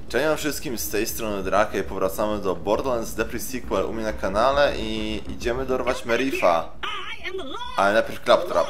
Cześć wszystkim, z tej strony Drake i powracamy do Borderlands The Pre-Sequel u mnie na kanale i idziemy dorwać Merrifa. Ale najpierw Claptrap.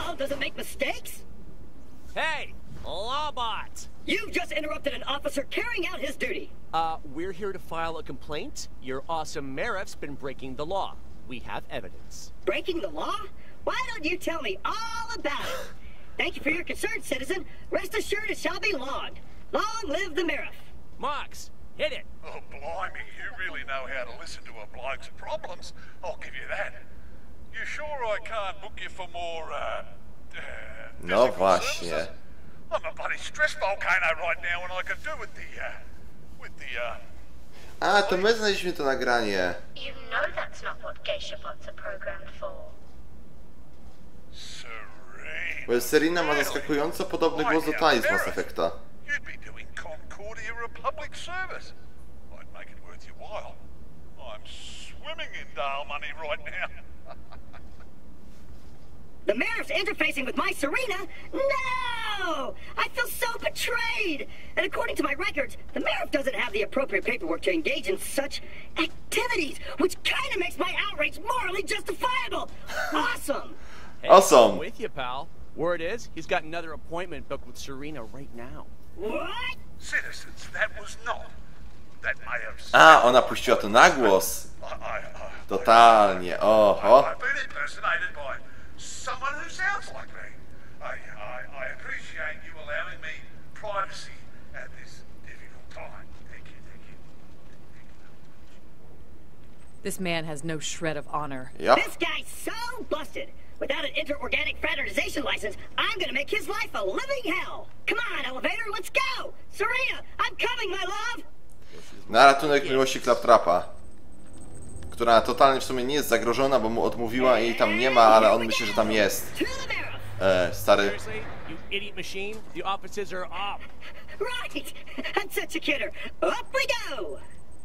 Hey, Lawbot! You've just interrupted an officer carrying out his duty. We're here to file a complaint. Your awesome Merriff's been breaking the law. We have evidence. Breaking the law? Why don't you tell me all about it? Thank you for your concern, citizen. Rest assured it shall be logged. Long live the Merriff. Mox, hit it! Oh, blimey, you really know how to listen to a bloke's problems. I'll give you that. You sure I can't book you for more, No właśnie. I'm a bloody stress volcano right now and I could do with the, A, to my znaleźliśmy to nagranie. You know that's not what geisha bots are programmed for. Serene. Bo Serena ma zaskakująco podobny głos do Tali z Mass Effecta. You'd be doing Concordia Republic service. I'd make it worth your while. I'm swimming in Dale money right now. The Merriff's interfacing with my Serena? No! I feel so betrayed! And according to my records, the Merriff doesn't have the appropriate paperwork to engage in such activities, which kind of makes my outrage morally justifiable! Awesome! Hey, Awesome. I'm with you, pal. Word is, he's got another appointment booked with Serena right now. What? Citizens, that was not. That may have... A, ona puściła to na głos. Totalnie, oho. I've been impersonated by someone who sounds like me. I appreciate you allowing me privacy at this difficult time. Thank you, thank you. This man has no shred of honor. Yep. This guy's so busted! Without an inter-organic fraternization license, I'm gonna make his life a living hell! Come on, elevator, let's go! Serena, I'm coming, my love! Na ratunek miłości Claptrapa. Która totalnie w sumie nie jest zagrożona, bo mu odmówiła i jej tam nie ma, ale on myśli, że tam jest. Stary. Seriously? You idiot machine? The offices are up. Right! I'm such a kidder. Up we go!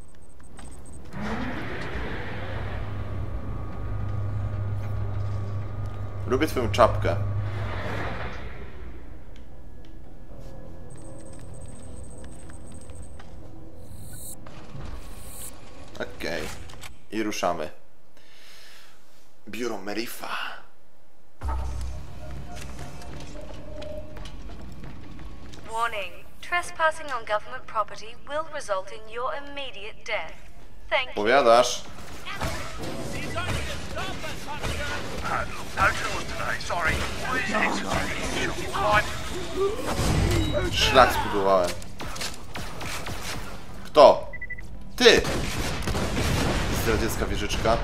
Lubię twoją czapkę. Okej. I ruszamy. Biuro Merrifa. Warning. Trespassing on government property will result in your immediate death. Thank you. Powiadasz? No tours today, sorry. Please exit through the usual line. Szlak zbudowałem. Kto? Ty! Zdradziecka wieżyczka.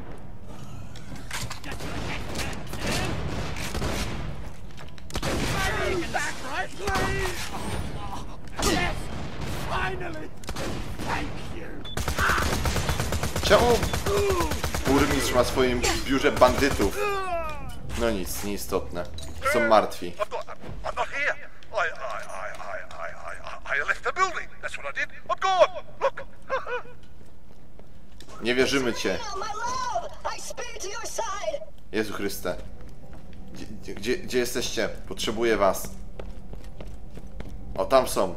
Czemu burmistrz ma w swoim biurze bandytów? No nic, nieistotne. Są martwi. I'm not here. I left the building. That's what I did. I'm gone. Look. Nie wierzymy cię. My love! I speed to your side! Jezu Chryste. Gdzie jesteście? Potrzebuję was. O, tam są.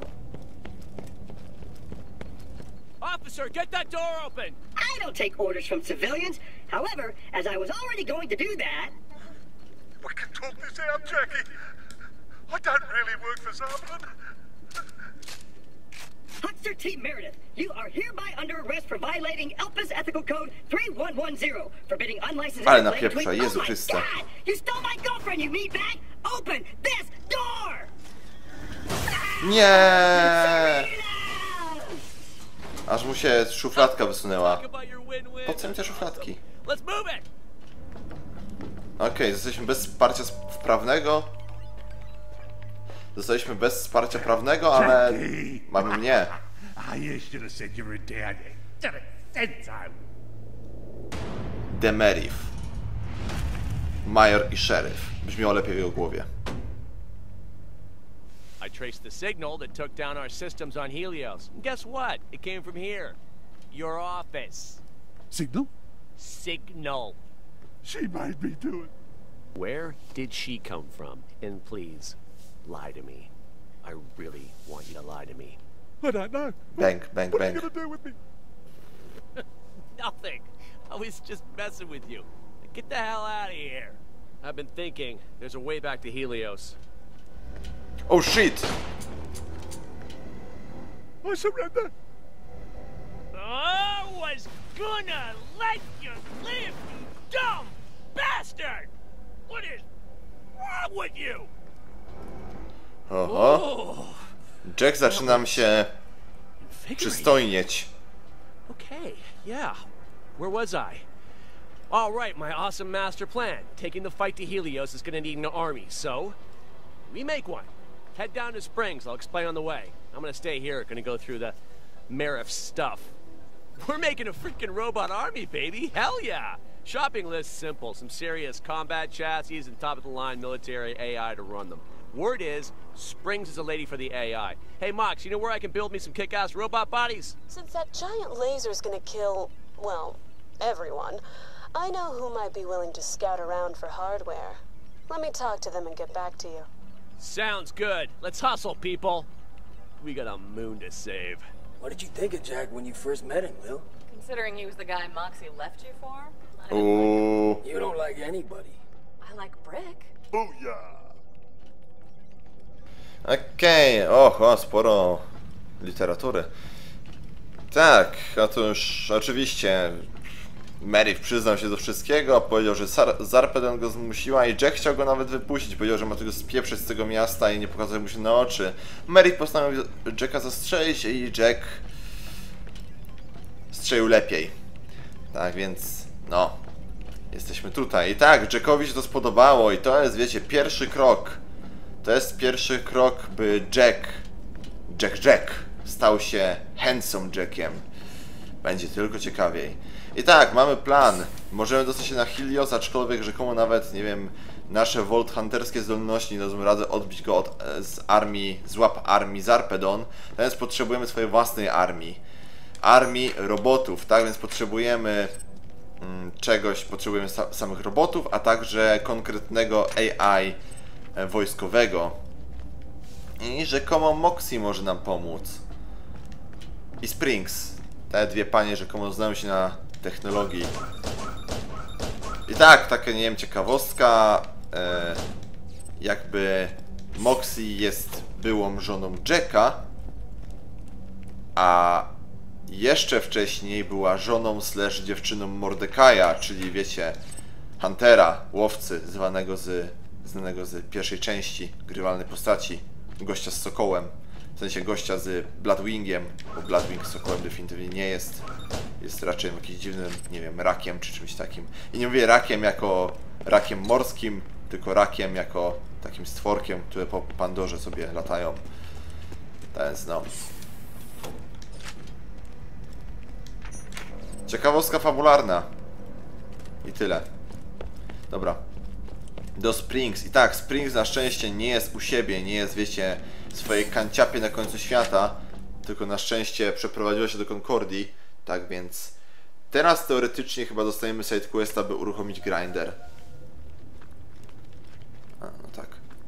Officer, get that door open! I don't take orders from civilians. However, as I was already going to do that... We can talk this out, Jackie. I don't really work for Zarbon. Huckster T. Meredith, you are hereby under arrest for violating Elpis Ethical Code 3110, forbidding unlicensed... Ale napieprza, Jezu Chryste. God! You stole my girlfriend, you meatbag! Open this door! Nie! Aż mu się szufladka wysunęła. Talk about your win-win. Po co mi te szufladki? Let's move it! Okej, jesteśmy bez wsparcia prawnego. Zostaliśmy bez wsparcia prawnego, ale mamy mnie. I should have said you were dead. Should have said so. The Merriff. Major i szeryf. Brzmiało lepiej w jego głowie. I traced the signal that took down our systems on Helios. And guess what? It came from here. Your office. Signal? Signal. She made me do it. Where did she come from? And please, lie to me. I really want you to lie to me. I don't know. Bang, bang, What are you bang. gonna do with me? Nothing. I was just messing with you. Get the hell out of here. I've been thinking. There's a way back to Helios. Oh shit! I surrender. I was gonna let you live, you dumb bastard! What is wrong with you? Oho. Jack zaczyna mi się przystojnieć. Okay, yeah. Where was I? All right, my awesome master plan. Taking the fight to Helios is gonna need an army, so we make one. Head down to Springs. I'll explain on the way. I'm gonna stay here. Gonna go through the Marif stuff. We're making a freaking robot army, baby. Hell yeah. Shopping list simple. Some serious combat chassis and top-of-the-line military AI to run them. Word is, Springs is a lady for the AI. Hey, Mox, you know where I can build me some kick-ass robot bodies? Since that giant laser's gonna kill, well, everyone, I know who might be willing to scout around for hardware. Let me talk to them and get back to you. Sounds good. Let's hustle, people. We got a moon to save. What did you think of Jack when you first met him, Lil? Considering he was the guy Moxie left you for? Uuu. You don't like anybody. I like Brick. Booyah! Okej, oho, sporo literatury. Tak, otóż oczywiście Marif przyznał się do wszystkiego, powiedział, że Zarpedon go zmusiła i Jack chciał go nawet wypuścić, powiedział, że ma tego spieprzeć z tego miasta i nie pokazał mu się na oczy. Marif postanowił Jacka zastrzelić i Jack strzelił lepiej. Tak więc, no, jesteśmy tutaj. I tak, Jackowi się to spodobało i to jest, wiecie, pierwszy krok. To jest pierwszy krok, by Jack stał się handsome Jackiem. Będzie tylko ciekawiej. I tak, mamy plan. Możemy dostać się na Helios, aczkolwiek rzekomo nawet, nie wiem, nasze Vault Hunterskie zdolności nie dadzą rady odbić go z łap armii Zarpedon. Więc potrzebujemy swojej własnej armii robotów, tak? Więc potrzebujemy czegoś, potrzebujemy samych robotów, a także konkretnego AI wojskowego. I rzekomo Moxie może nam pomóc. I Springs. Te dwie panie rzekomo znają się na technologii. I tak, taka, nie wiem, ciekawostka. Jakby Moxie jest byłą żoną Jacka, a jeszcze wcześniej była żoną / dziewczyną Mordekaja, czyli wiecie, Huntera, łowcy, znanego z pierwszej części grywalnej postaci, gościa z Sokołem, w sensie gościa z Bloodwingiem, bo Bloodwing z Sokołem definitywnie nie jest, jest raczej jakimś dziwnym, nie wiem, rakiem czy czymś takim. I nie mówię rakiem jako rakiem morskim, tylko rakiem jako takim stworkiem, które po Pandorze sobie latają. Więc no. Ciekawostka fabularna. I tyle. Dobra. Do Springs. I tak, Springs na szczęście nie jest u siebie, nie jest, wiecie, w swojej kanciapie na końcu świata, tylko na szczęście przeprowadziła się do Concordii. Tak więc teraz teoretycznie chyba dostajemy sidequesta, by uruchomić grinder. A, no tak.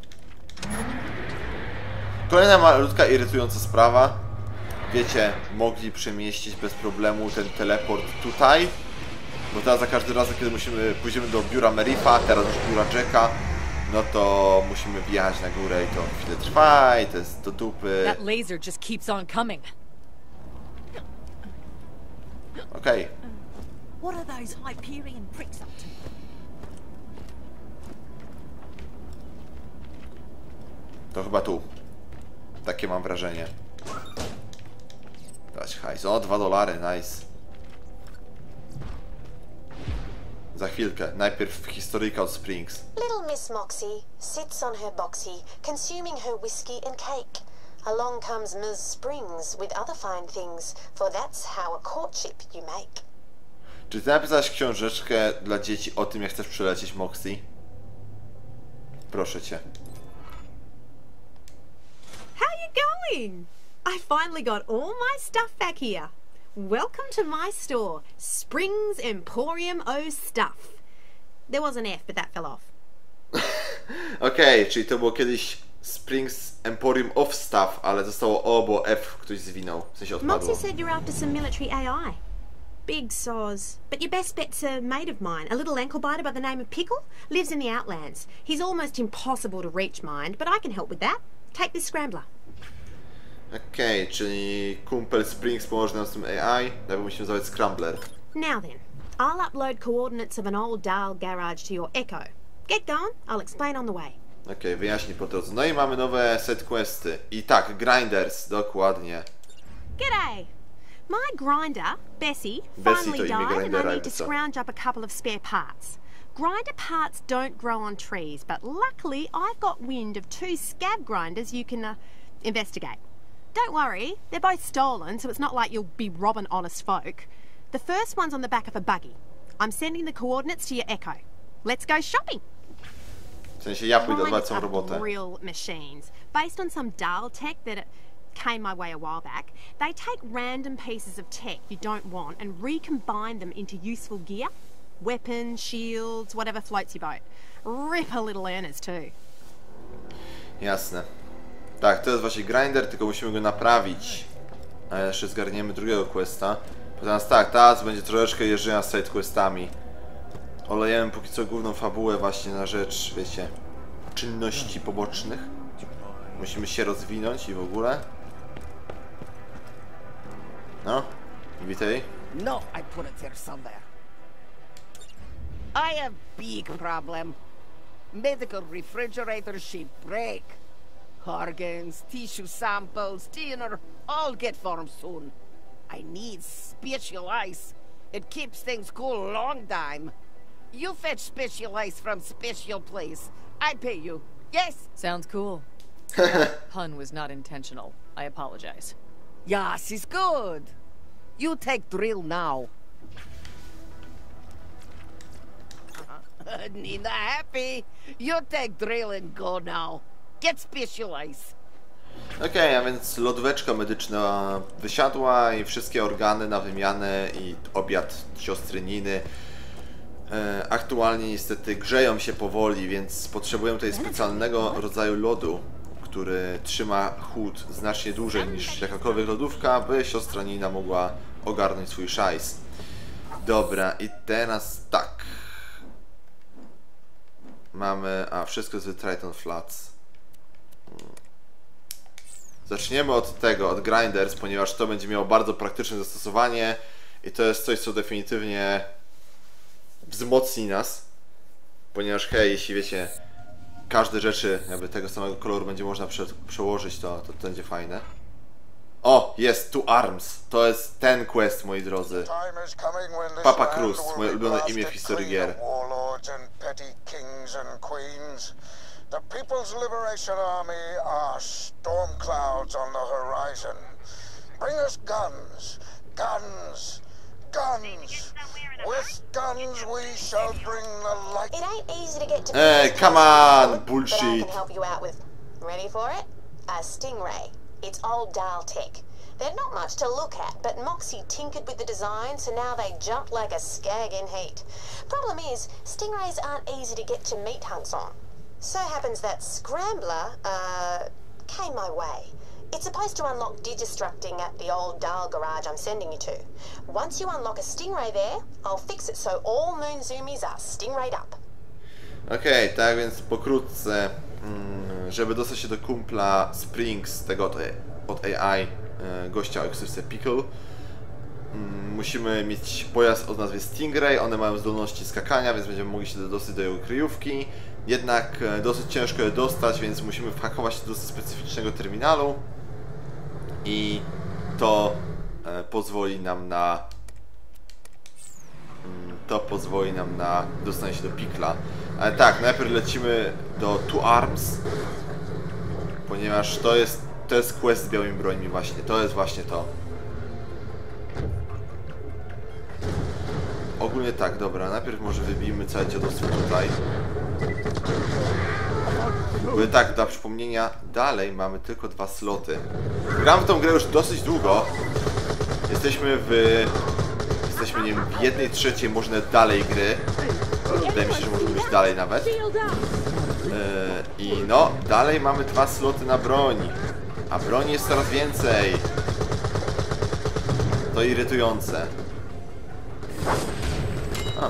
Kolejna malutka irytująca sprawa. Wiecie, mogli przemieścić bez problemu ten teleport tutaj, bo teraz za każdym razem, kiedy pójdziemy do biura Marifa, teraz już biura Jacka, no to musimy wjechać na górę i to chwilę trwa i to jest do dupy. That laser just keeps on coming. Okej. What are those Hyperion pricks up to? To chyba tu. Takie mam wrażenie. Dać hajs. O, $2, nice. Za chwilkę. Najpierw historyjka od Springs. Little Miss Moxie sits on her boxy, consuming her whiskey and cake. Along comes Ms. Springs with other fine things, for that's how a courtship you make. Czy ty napisałaś książeczkę dla dzieci o tym, jak chcesz przelecieć Moxie? Proszę cię. How you going? I finally got all my stuff back here. Welcome to my store, Springs Emporium O Stuff. There was an F, but that fell off. Okej, czyli to było kiedyś Springs Emporium of Stuff, ale zostało O, bo F ktoś zwinął. W sensie odpadło. Moxie said you're after some military AI. Big soz. But your best bet's a mate of mine, a little ankle biter by the name of Pickle. Lives in the Outlands. He's almost impossible to reach, mind, but I can help with that. Take this scrambler. Okej, czyli kumpel Springs pomoże nam z tym AI, dlatego musimy zabrać Scrambler. Now then, I'll upload coordinates of an old Dahl garage to your Echo. Get going, I'll explain on the way. Okej, wyjaśnij po drodze. No i mamy nowe set questy. I tak, Grinders, dokładnie. G'day! My grinder, Bessie, Bessie finally to imię died and I grindera, need to co? scrounge up a couple of spare parts. Grinder parts don't grow on trees, but luckily I've got wind of 2 scab grinders you can investigate. Don't worry, they're both stolen, so it's not like you'll be robbing honest folk. The first one's on the back of a buggy. I'm sending the coordinates to your Echo. Let's go shopping! W sensie ja pójdę odwać Grinders całą are robotę. real machines. Based on some Dahl tech that came my way a while back, they take random pieces of tech you don't want and recombine them into useful gear. Weapons, shields, whatever floats your boat. Ripper little earners too. Jasne. Tak, to jest właśnie Grinder, tylko musimy go naprawić. A jeszcze zgarniemy drugiego questa. Natomiast tak, teraz będzie troszeczkę jeżdżenia z sidequestami. Olejemy póki co główną fabułę właśnie na rzecz, wiecie, czynności pobocznych. Musimy się rozwinąć i w ogóle. No, witaj. No, I put it there somewhere. I have big problem. Medical refrigerator she break. Organs, tissue samples, dinner, all get formed soon. I need special ice. It keeps things cool long time. You fetch special ice from special place. I pay you. Yes? Sounds cool. Pun was not intentional. I apologize. Yes, it's good. You take drill now. Nina happy. You take drill and go now. Get special ice. Okej, a więc lodóweczka medyczna wysiadła i wszystkie organy na wymianę i obiad siostry Niny aktualnie niestety grzeją się powoli, więc potrzebuję tutaj specjalnego rodzaju lodu, który trzyma chłód znacznie dłużej niż jakakolwiek lodówka, by siostra Nina mogła ogarnąć swój szajs. Dobra, i teraz tak. Mamy... wszystko jest w Triton Flats. Zaczniemy od tego, od Grinders, ponieważ to będzie miało bardzo praktyczne zastosowanie i to jest coś, co definitywnie wzmocni nas, ponieważ hej, jeśli wiecie, każde rzeczy jakby tego samego koloru będzie można przełożyć, to będzie fajne. O, jest Two Arms, to jest ten quest, moi drodzy. Papa Cruz, moje ulubione imię w historii gier. The People's Liberation Army are storm clouds on the horizon. Bring us guns, guns, guns. With guns we shall bring the light. It ain't easy to get to. Hey, come on, bullshit. But I can help you out with. Ready for it? A Stingray. It's old Dahl tech. They're not much to look at, but Moxie tinkered with the design, so now they jump like a skag in heat. Problem is, Stingrays aren't easy to get to meat hunts on. So happens that Scrambler, came my way. It's supposed to unlock digistructing at the old Dahl garage I'm sending you to. Once you unlock a Stingray there, I'll fix it so all Moon Zoomies are Stingrayed up. Okej, tak więc pokrótce, żeby dostać się do kumpla Springs, tego od AI, gościa o ksywce Pickle, musimy mieć pojazd o nazwie Stingray, one mają zdolności skakania, więc będziemy mogli się dostać do jego kryjówki. Jednak dosyć ciężko je dostać, więc musimy whakować się do dosyć specyficznego terminalu i to pozwoli nam na dostanie się do Pickla. Ale tak, najpierw lecimy do Two Arms, ponieważ to jest quest z białymi brońmi właśnie, to jest właśnie to. Ogólnie tak, dobra, najpierw może wybijmy całe dziadostwo tutaj. Bo tak, dla przypomnienia, dalej mamy tylko 2 sloty. Gram w tą grę już dosyć długo. Jesteśmy nie wiem, w 1/3 może nawet dalej gry. Wydaje mi się, że możemy być dalej nawet. I no, dalej mamy 2 sloty na broń. A broni jest coraz więcej. To irytujące. A.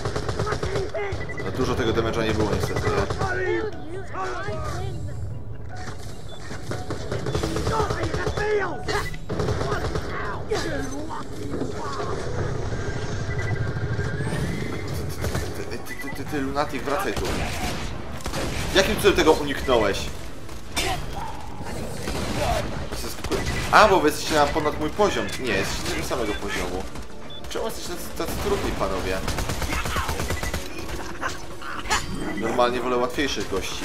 No dużo tego damage'a nie było niestety, nie? Ty lunatyk, wracaj tu. Jakim cudem tego uniknąłeś? A, bo wy jesteście na ponad mój poziom. Nie, jesteście tego samego poziomu. Czemu jesteście tacy trudni, panowie? Normalnie wolę łatwiejszych gości.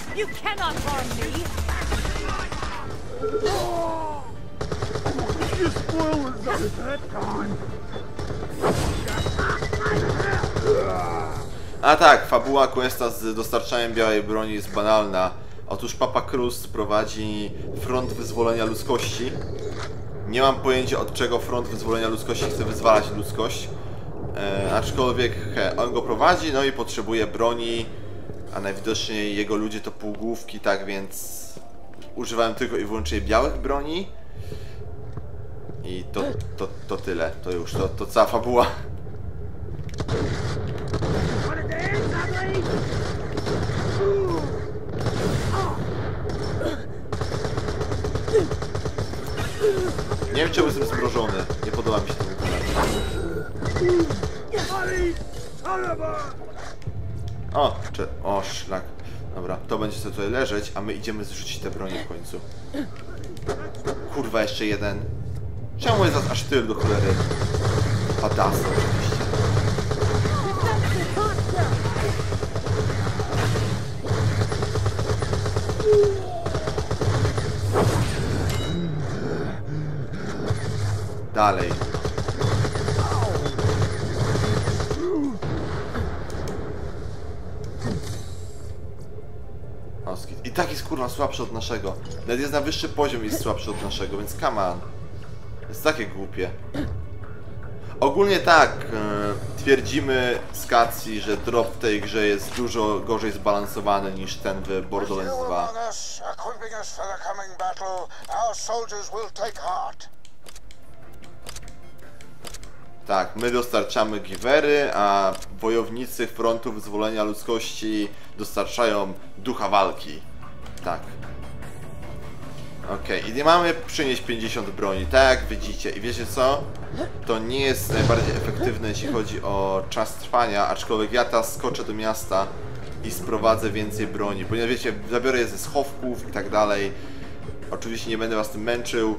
A tak, fabuła questa z dostarczaniem białej broni jest banalna. Otóż Papa Crust prowadzi front wyzwolenia ludzkości. Nie mam pojęcia, od czego front wyzwolenia ludzkości chce wyzwalać ludzkość. Aczkolwiek on go prowadzi, no i potrzebuje broni, a najwidoczniej jego ludzie to półgłówki, tak więc używałem tylko i wyłącznie białych broni. I to tyle, to już, to cała fabuła. Nie wiem, czemu jestem zmrożony. Nie podoba mi się ten wykonanie. O, szlak. Dobra, to będzie sobie tutaj leżeć, a my idziemy zrzucić te bronie w końcu. Kurwa, jeszcze jeden. Czemu jest nas aż tyl do cholery? Padasa oczywiście. Dalej. I tak jest kurwa słabszy od naszego. Nawet jest na wyższy poziom i jest słabszy od naszego, więc come on. Jest takie głupie. Ogólnie tak, twierdzimy z Kacji, że drop w tej grze jest dużo gorzej zbalansowany niż ten w Borderlands 2. Tak, my dostarczamy givery, a wojownicy frontu wyzwolenia ludzkości dostarczają ducha walki. Tak. Okej, i nie mamy przynieść 50 broni, tak jak widzicie. I wiecie co? To nie jest najbardziej efektywne, jeśli chodzi o czas trwania, aczkolwiek ja teraz skoczę do miasta i sprowadzę więcej broni. Ponieważ wiecie, zabiorę je ze schowków i tak dalej. Oczywiście nie będę was tym męczył.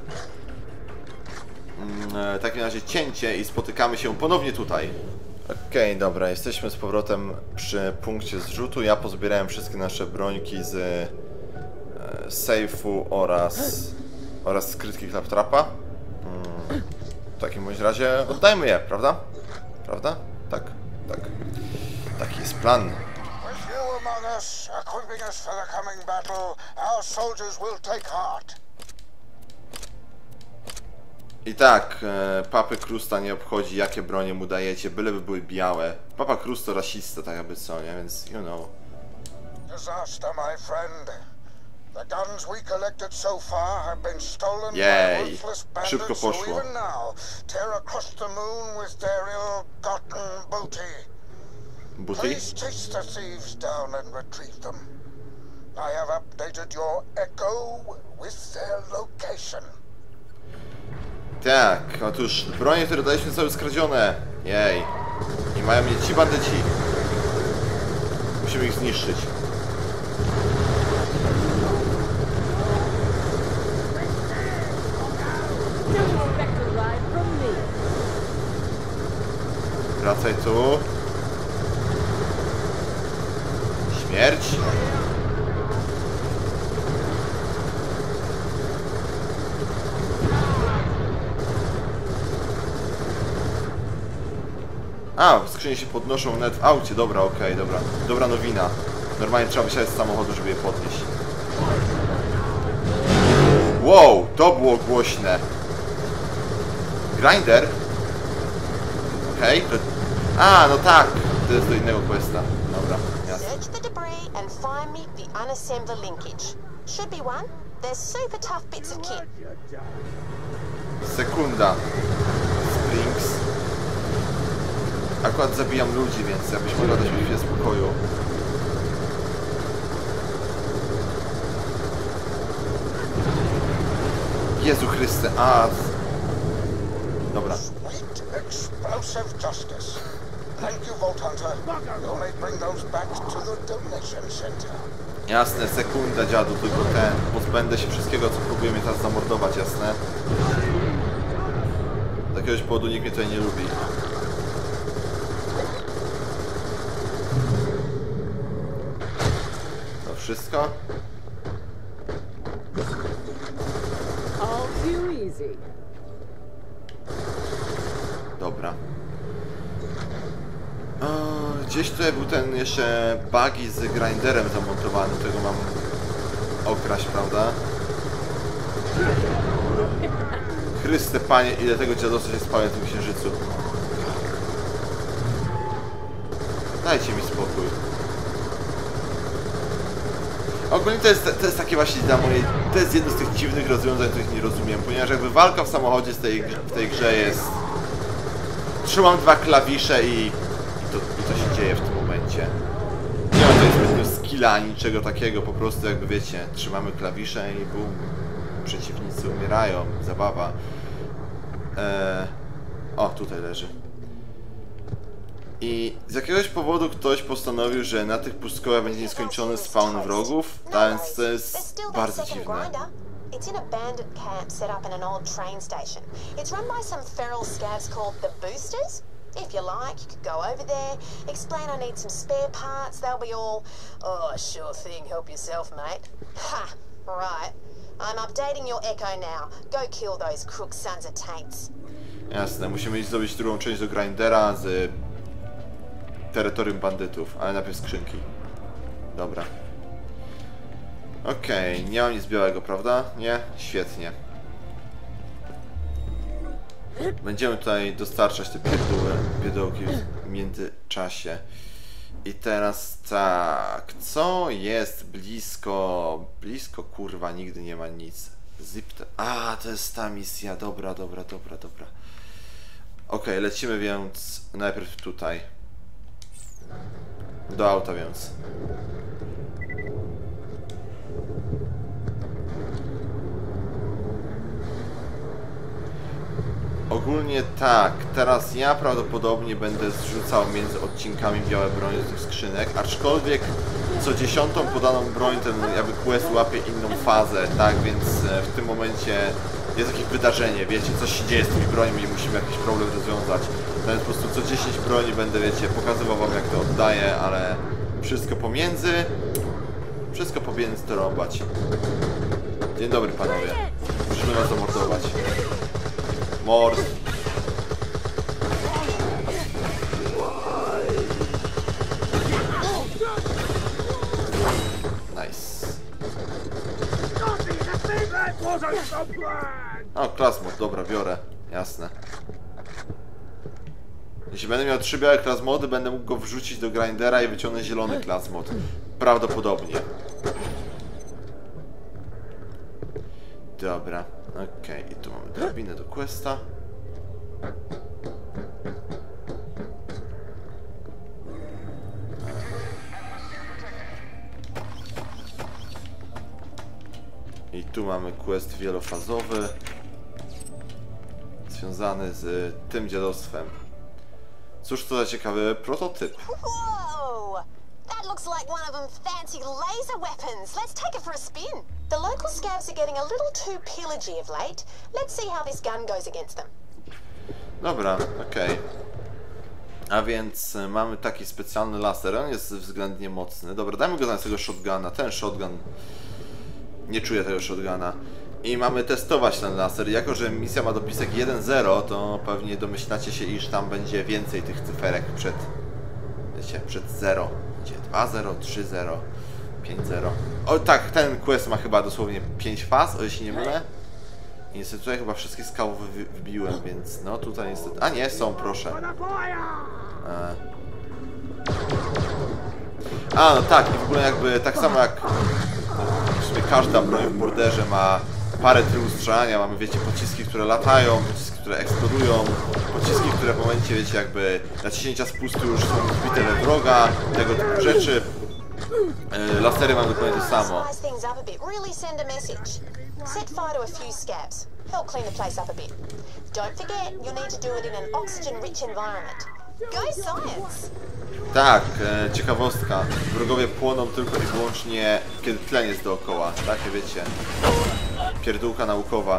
W takim razie cięcie i spotykamy się ponownie tutaj. Okej, dobra, jesteśmy z powrotem przy punkcie zrzutu. Ja pozbierałem wszystkie nasze brońki z sejfu oraz skrytki Claptrapa. W takim bądź razie oddajmy je, prawda? Prawda? Tak, tak. Taki jest plan. I tak, Papy Crusta nie obchodzi, jakie bronie mu dajecie, byleby były białe. Papa Crust to rasista, tak jakby co, nie? Więc, you know. Disaster, my friend. The guns we collected so far have been stolen by ruthless bandits who even now tear across the moon with their ill-gotten booty. Please chase the thieves down and retrieve them. I have updated your echo with their location. Tak, otóż bronie, które daliśmy, zostały skradzione. Jej. I mają mnie ci bandyci. Musimy ich zniszczyć. Wracaj tu. Śmierć. A, skrzynie się podnoszą nawet w aucie, dobra, okej, dobra. Dobra nowina. Normalnie trzeba wysiadać z samochodu, żeby je podnieść. Wow, to było głośne. Grinder? Okej, to... A, no tak, to jest do innego questa. Dobra, jasne. and find me the unassembler linkage. Should be one. They're super tough bits of kit. Sekunda. Springs. Akurat zabijam ludzi, więc jakbyś mogła dać mi chwilę spokoju. Jezu Chryste, a... Dobra. Sweet explosive justice. Thank you, Vault Hunter. You may bring those back to the donation center. Jasne, sekunda dziadu, tylko pozbędę się wszystkiego, co próbuje mnie teraz zamordować, jasne? Z jakiegoś powodu nikt mnie tutaj nie lubi. To wszystko? All too easy. Dobra. Gdzieś tutaj był ten jeszcze buggy z grinderem zamontowany, tego mam okraść, prawda? Chryste Panie, ile tego dziadostwa się spało na tym księżycu. Dajcie mi spokój. Ogólnie to jest takie właśnie dla mojej... To jest jedno z tych dziwnych rozwiązań, których nie rozumiem, ponieważ jakby walka w samochodzie w tej grze jest... Trzymam dwa klawisze i to się dzieje w tym momencie. Nie ma tutaj zbytnio skilla ani niczego takiego, po prostu jakby wiecie, trzymamy klawisze i bum, przeciwnicy umierają, zabawa. O, tutaj leży. I z jakiegoś powodu ktoś postanowił, że na tych pustkowiach będzie nieskończony spawn wrogów, więc to jest bardzo dziwne. It's in a bandit camp set up in an old train station. It's run by some feral scavs called the Boosters. If you like, you could go over there, explain I need some spare parts, they'll be all, oh, sure thing, help yourself, mate. Ha, right. I'm updating your echo now. Go kill those crook sons of taints. Jasne, musimy iść zrobić drugą część do grindera z terytorium bandytów, ale najpierw skrzynki. Dobra. Okej, nie mam nic białego, prawda? Nie? Świetnie. Będziemy tutaj dostarczać te pierdołki w międzyczasie. I teraz tak, co jest blisko? Blisko, kurwa, nigdy nie ma nic. Zip. A, to jest ta misja, dobra. Okej, lecimy więc najpierw tutaj. Do auta więc. Ogólnie tak, teraz ja prawdopodobnie będę zrzucał między odcinkami białe broń z tych skrzynek, aczkolwiek co 10. podaną broń ten jakby quest łapie inną fazę, tak, więc w tym momencie jest jakieś wydarzenie, wiecie, coś się dzieje z tymi brońmi i musimy jakiś problem rozwiązać. Więc po prostu co 10 broni będę, wiecie, pokazywał wam jak to oddaję, ale wszystko pomiędzy to rąbać. Dzień dobry panowie, musimy was zamordować. Mord. Nice. O, klasmod, dobra, biorę. Jasne. Jeśli będę miał 3 białe klasmody, będę mógł go wrzucić do grindera i wyciągnąć zielony klasmod. Prawdopodobnie. Dobra, okej, i tu mamy drabinę do questa. I tu mamy quest wielofazowy związany z tym dziadostwem. Cóż to za ciekawy prototyp. Whoa! That looks like one of them fancy laser weapons. Let's take it for a spin. The local scavs are getting a little too pillagey of late. Let's see how this gun goes against them. Dobra, okej. A więc mamy taki specjalny laser, on jest względnie mocny. Dobra, dajmy go na tego shotguna. Ten shotgun... Nie czuję tego shotguna. I mamy testować ten laser. Jako że misja ma dopisek 1.0, to pewnie domyślacie się, iż tam będzie więcej tych cyferek przed... Wiecie, przed 0. Będzie 2.0, 3.0, 5.0. O tak, ten quest ma chyba dosłownie 5 faz, o jeśli nie mylę. I niestety tutaj chyba wszystkie skały wybiłem, więc no tutaj niestety... A nie, są, proszę. A, no tak, i w ogóle jakby tak samo jak w sumie każda broń w Borderze ma parę trybów strzelania. Mamy, wiecie, pociski, które latają, pociski, które eksplodują, pociski, które w momencie, wiecie, jakby naciśnięcia spustu już są wbite we wroga, tego typu rzeczy. Lasery mamy dokładnie to samo. Set fire to a few scabs. Help clean the place up a bit. Don't forget, you'll need to do it in an oxygen-rich environment. Go science! Tak, ciekawostka. Wrogowie płoną tylko i wyłącznie, kiedy tlen jest dookoła. Takie, wiecie, pierdółka naukowa.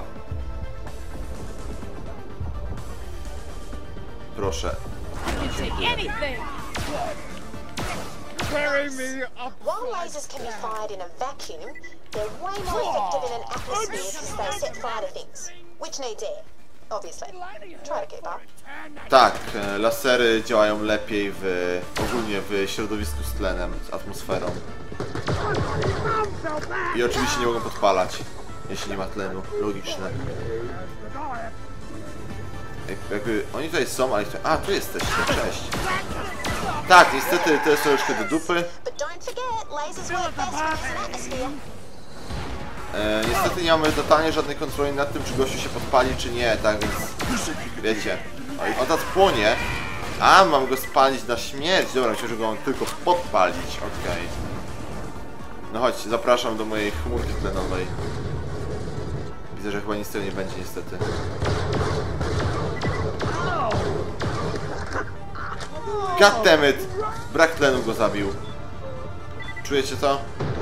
Proszę. While lasers can be fired in a vacuum, they're way more effective in an atmosphere because they set fire to things, which needs air, obviously. Try to keep up. Tak, lasery działają lepiej ogólnie w środowisku z tlenem, z atmosferą. I oczywiście nie mogą podpalać, jeśli nie ma tlenu. Logiczne. Jakby oni tutaj są, ale... A, tu jesteście, cześć. Tak, niestety to jest troszeczkę do dupy. Niestety nie mamy totalnie żadnej kontroli nad tym, czy gościu się podpali, czy nie, tak więc... Wiecie. On teraz płonie. A, mam go spalić na śmierć. Dobra, myślę, że go mam tylko podpalić. Okej. No chodź, zapraszam do mojej chmurki tlenowej. Widzę, że chyba nic z tego nie będzie, niestety. Goddammit! Brak tlenu go zabił. Czujecie to?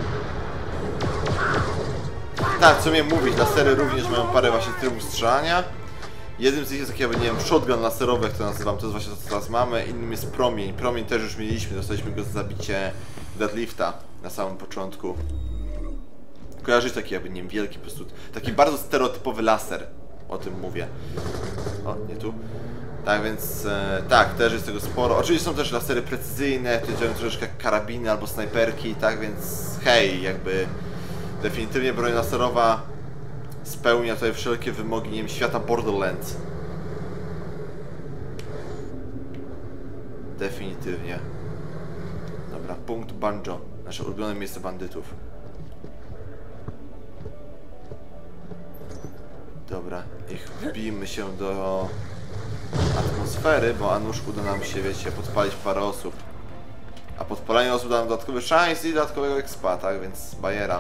Tak, co miałem mówić, lasery również mają parę właśnie trybów strzelania. Jednym z nich jest taki, jakby, nie wiem, shotgun laserowy, jak to nazywam, to jest właśnie to, co teraz mamy. Innym jest promień. Promień też już mieliśmy, dostaliśmy go za zabicie Deadlifta na samym początku. Kojarzysz taki, jakby, nie wiem, wielki po prostu, taki bardzo stereotypowy laser. O tym mówię. O, nie tu. Tak więc, tak, też jest tego sporo. Oczywiście są też lasery precyzyjne, które działają troszeczkę jak karabiny albo snajperki, tak więc, hej, jakby definitywnie broń laserowa spełnia tutaj wszelkie wymogi, nie wiem, świata Borderlands. Definitywnie. Dobra, punkt Banjo, nasze ulubione miejsce bandytów. Dobra, niech wbijmy się do atmosfery, bo a nuż uda nam się, wiecie, podpalić parę osób. A podpalenie osób da nam dodatkowy szans i dodatkowego expa, tak? Więc bajera.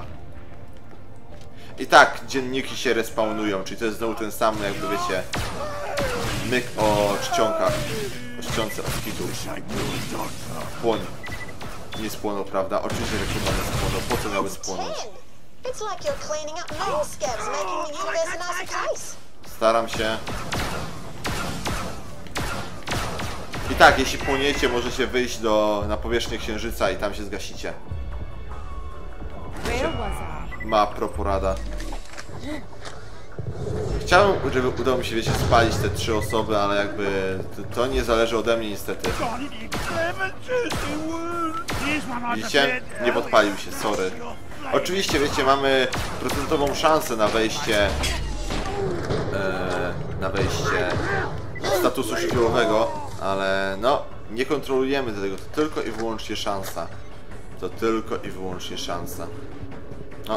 I tak, dzienniki się respawnują, czyli to jest znowu ten sam, jakby, wiecie, myk o czcionkach. O czcionce, o skitu. Płoń. Nie spłonął, prawda? Oczywiście, że kurwa nie spłonął. Po co miałby spłonąć? Staram się. I tak, jeśli płoniecie, możecie wyjść na powierzchnię Księżyca i tam się zgasicie. Ma proporada. Chciałem, żeby udało mi się, wiecie, spalić te 3 osoby, ale jakby to nie zależy ode mnie niestety. Widzicie? Nie podpalił się, sorry. Oczywiście, wiecie, mamy procentową szansę na wejście statusu szkiełowego, ale no, nie kontrolujemy tego, to tylko i wyłącznie szansa. To tylko i wyłącznie szansa. No.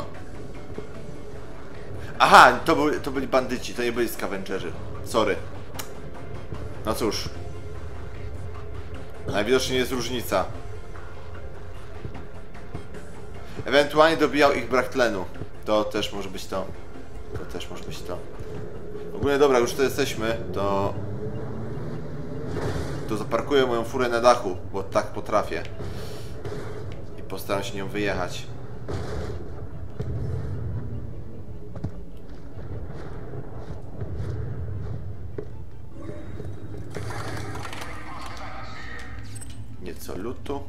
Aha, to byli bandyci, to nie byli scavengerzy. Sorry. No cóż. Najwidoczniej jest różnica. Ewentualnie dobijał ich brak tlenu. To też może być to. To też może być to. Ogólnie dobra, już tu jesteśmy, to zaparkuję moją furę na dachu, bo tak potrafię. I postaram się nią wyjechać. Nieco lutu.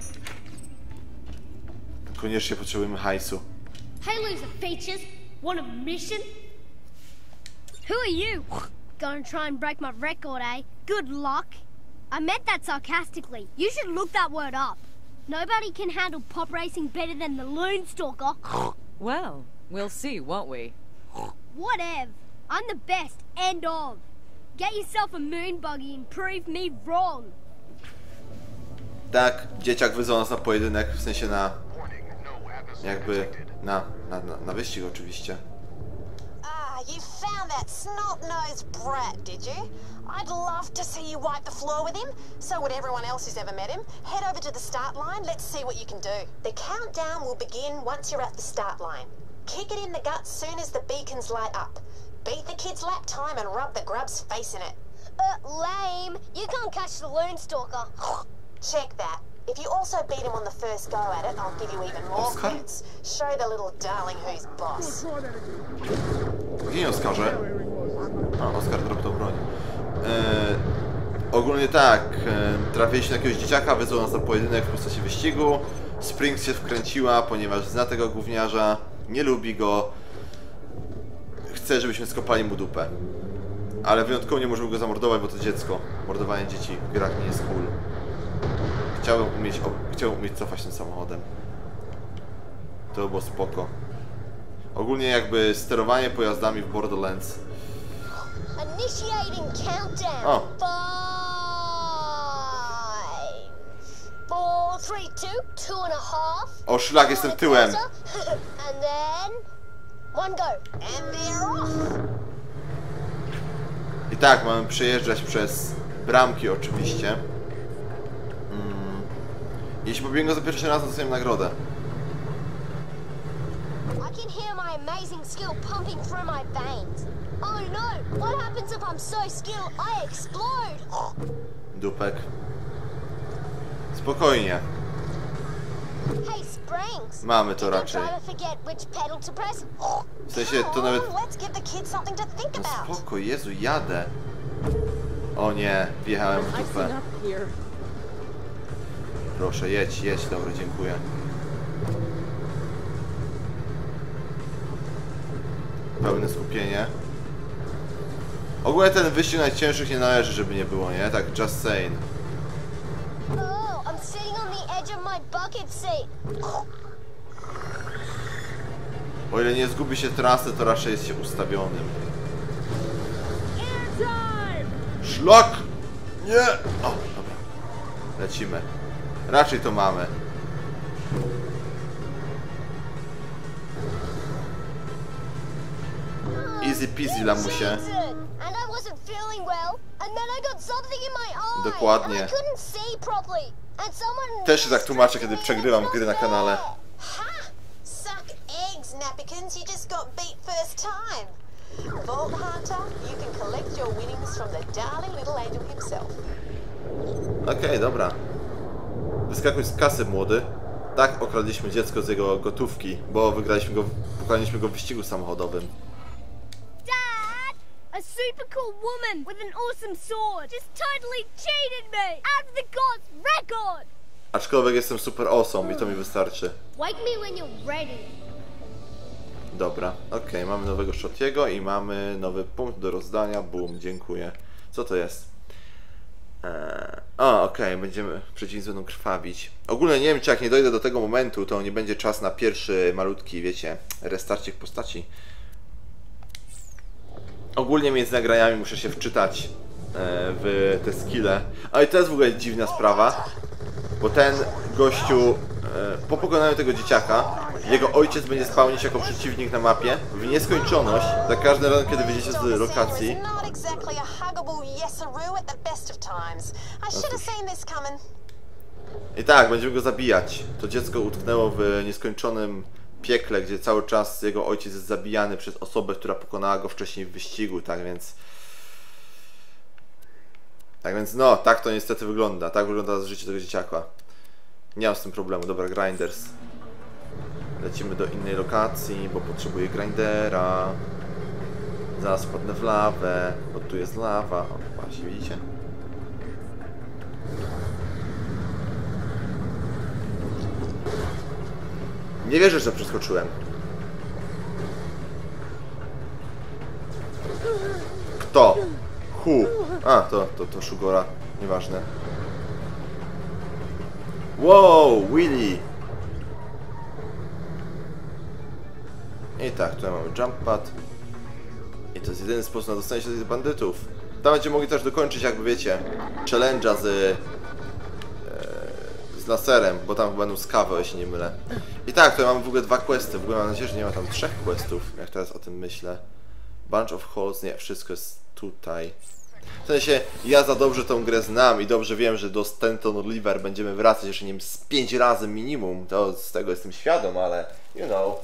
Koniecznie potrzebujemy hajsu. Hey, loser features. Want a mission? Who are you? Gonna try and break my record, eh? Good luck. I meant that sarcastically. You should look that word up. Nobody can handle pop racing better than the Loonstalker. Well, we'll see, won't we? Whatever. I'm the best, end of. Get yourself a moon buggy and prove me wrong. Tak, dzieciak wyzwał nas na pojedynek, w sensie na... jakby... na wyścig oczywiście. You found that snot-nosed brat, did you? I'd love to see you wipe the floor with him. So would everyone else who's ever met him. Head over to the start line, let's see what you can do. The countdown will begin once you're at the start line. Kick it in the gut soon as the beacons light up. Beat the kid's lap time and rub the grub's face in it. Lame. You can't catch the Loonstalker. Check that. If you also beat him on the first go at it, I'll give you even more points. Show the little darling who's boss. Ginie Oskarze. A, Oskar dropnął broń. Ogólnie tak, trafiliśmy na jakiegoś dzieciaka, wyzwał nas na pojedynek w postaci wyścigu. Springs się wkręciła, ponieważ zna tego gówniarza, nie lubi go. Chce, żebyśmy skopali mu dupę. Ale wyjątkowo nie możemy go zamordować, bo to dziecko. Mordowanie dzieci w grach nie jest cool. Chciałbym umieć cofać tym samochodem. To by było spoko. Ogólnie jakby sterowanie pojazdami w Borderlands. Initiating countdown. O. 5, 4, 3, 2, 2.5. O szlak, jestem tyłem. And then 1 go. And they're off. I tak, mamy przejeżdżać przez bramki oczywiście. Jeśli pobiegłem go za pierwszy raz, to dostaniemy nagrodę. I can hear my amazing skill pumping through my veins. Oh no! What happens if I'm so skilled I explode? Dupek. Spokojnie. Hey Springs. Mamy to raczej. W sensie to nawet... No spoko, Jezu, jadę. O nie, wjechałem w dupę. Proszę, jedź, dobra, dziękuję. Pełne skupienie. Ogólnie ten wyścig najcięższych nie należy, żeby nie było, nie? Tak, just saying. O ile nie zgubi się trasy, to raczej jest się ustawionym. Szlak! Nie! O, dobra. Lecimy. Raczej to mamy. Easy peasy, lamusie. Dokładnie. Też się tak tłumaczę, kiedy przegrywam gry na kanale. Okej, dobra. Wyskakuj z kasy, młody. Tak okradliśmy dziecko z jego gotówki, bo pokonaliśmy go w wyścigu samochodowym. Dad! A super cool woman with an awesome sword just totally cheated me out of the god's record! Aczkolwiek jestem super awesome i to mi wystarczy. Wake me when you're ready. Dobra, okej, mamy nowego Shotiego i mamy nowy punkt do rozdania. Boom, dziękuję. Co to jest? Okej, będziemy, przeciwnicy będą krwawić. Ogólnie nie wiem, czy jak nie dojdę do tego momentu, to nie będzie czas na pierwszy malutki, wiecie, restarcik postaci. Ogólnie między nagraniami muszę się wczytać w te skille. Ale to jest w ogóle dziwna sprawa, bo ten gościu po pokonaniu tego dzieciaka, jego ojciec będzie spełnić jako przeciwnik na mapie w nieskończoność za każdym razem, kiedy wyjdziecie z lokacji. I tak, będziemy go zabijać. To dziecko utknęło w nieskończonym piekle, gdzie cały czas jego ojciec jest zabijany przez osobę, która pokonała go wcześniej w wyścigu, tak więc... no, tak to niestety wygląda. Tak wygląda życie tego dzieciaka. Nie mam z tym problemu. Dobra, grinders. Lecimy do innej lokacji, bo potrzebuję grindera. Zaraz wpadnę w lawę, bo tu jest lawa. O, właśnie, widzicie? Nie wierzę, że przeskoczyłem. Kto? Who? A, to Shugora. Nieważne. Wow, Willy! I tak, tutaj mamy jump pad. I to jest jedyny sposób na dostanie się do tych bandytów. Tam będziemy mogli też dokończyć, jakby wiecie, challenge'a z z laserem, bo tam będą skawy, jeśli nie mylę. I tak, tutaj mamy w ogóle 2 questy. W ogóle mam nadzieję, że nie ma tam 3 questów, jak teraz o tym myślę. Bunch of Holes, nie, wszystko jest tutaj. W sensie, ja za dobrze tą grę znam i dobrze wiem, że do Stanton River będziemy wracać jeszcze, nie wiem, z 5 razy minimum. To z tego jestem świadom, ale you know.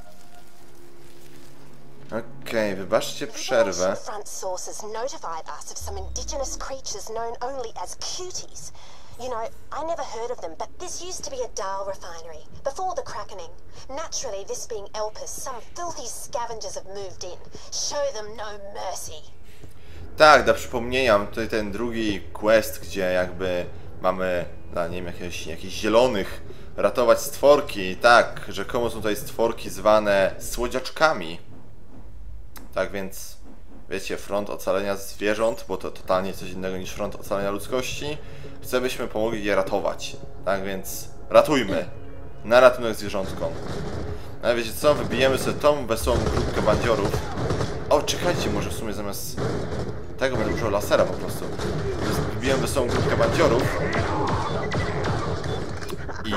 Okej, wybaczcie przerwę. Front sources notified us of some indigenous creatures known only as cuties. You know, I never heard of them, but this used to be a Dahl refinery, before the Krakening. Naturally, this being Elpis, some filthy scavengers have moved in. Show them no mercy. Tak, dla przypomnienia, tutaj ten drugi quest, gdzie jakby mamy, nie wiem, jakichś zielonych ratować stworki. Tak, rzekomo są tutaj stworki zwane słodziaczkami. Tak więc, wiecie, front ocalenia zwierząt, bo to totalnie coś innego niż front ocalenia ludzkości. Chcę, byśmy pomogli je ratować. Tak więc, ratujmy. Na ratunek zwierzątkom. Ale wiecie co, wybijemy sobie tą wesołą grupkę bandziorów. O, czekajcie, może w sumie zamiast tego będę użył lasera po prostu. Wybijemy wesołą grupkę bandziorów. I...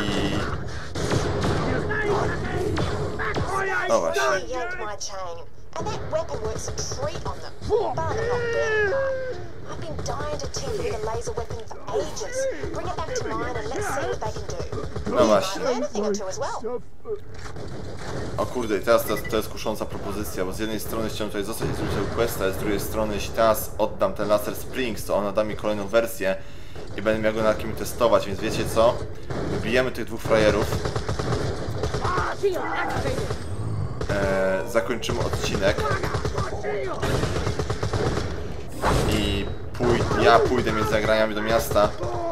O właśnie. And that weapon works a treat on them. Bar the not burning part. I've been dying to tinker with a laser weapon for ages. Bring it back to mine and let's see what they can do. No właśnie. Learn a thing or two as well. O kurde, i teraz to jest kusząca propozycja, bo z jednej strony chciałem tutaj zostać i zrobić tego questa, a z drugiej strony, jeśli teraz oddam ten laser Springs, to ona da mi kolejną wersję i będę miał go na kim testować, więc wiecie co? Wybijemy tych 2 frajerów. Zakończymy odcinek i ja pójdę między zagraniami do miasta.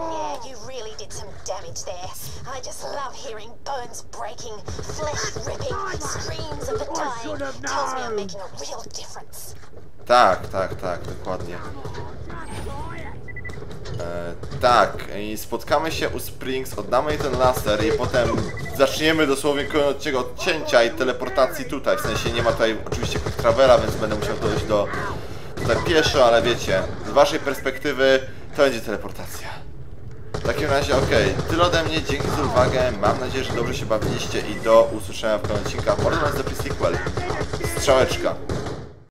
Tak, dokładnie. Tak, i spotkamy się u Springs, oddamy jej ten laser i potem zaczniemy dosłownie kolejny od cięcia i teleportacji tutaj. W sensie nie ma tutaj oczywiście quick travela, więc będę musiał dojść do tutaj pieszo, ale wiecie, z waszej perspektywy to będzie teleportacja. W takim razie okej, tyle ode mnie, dzięki za uwagę, mam nadzieję, że dobrze się bawiliście i do usłyszenia w kolejnym odcinku. Może nawet za sequel. Strzałeczka.